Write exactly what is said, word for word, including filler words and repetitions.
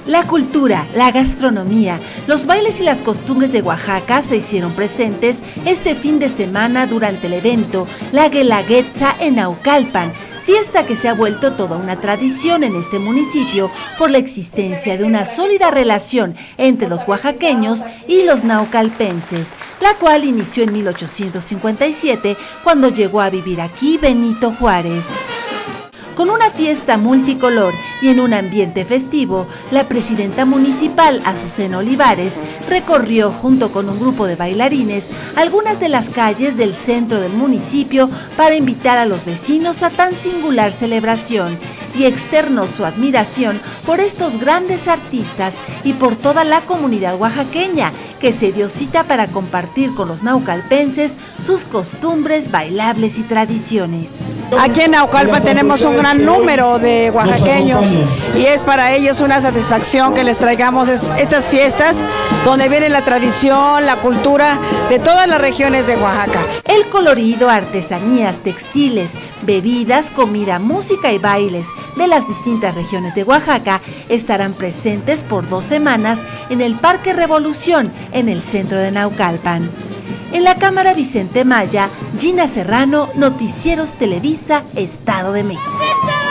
La cultura, la gastronomía, los bailes y las costumbres de Oaxaca se hicieron presentes este fin de semana durante el evento La Guelaguetza en Naucalpan, fiesta que se ha vuelto toda una tradición en este municipio por la existencia de una sólida relación entre los oaxaqueños y los naucalpenses, la cual inició en mil ochocientos cincuenta y siete cuando llegó a vivir aquí Benito Juárez. Con una fiesta multicolor y en un ambiente festivo, la presidenta municipal, Azucena Olivares, recorrió junto con un grupo de bailarines algunas de las calles del centro del municipio para invitar a los vecinos a tan singular celebración y externó su admiración por estos grandes artistas y por toda la comunidad oaxaqueña, que se dio cita para compartir con los naucalpenses sus costumbres, bailables y tradiciones. Aquí en Naucalpan tenemos un gran número de oaxaqueños y es para ellos una satisfacción que les traigamos estas fiestas donde viene la tradición, la cultura de todas las regiones de Oaxaca. El colorido, artesanías, textiles, bebidas, comida, música y bailes de las distintas regiones de Oaxaca estarán presentes por dos semanas en el Parque Revolución, en el centro de Naucalpan. En la Cámara Vicente Maya, Gina Serrano, Noticieros Televisa, Estado de México.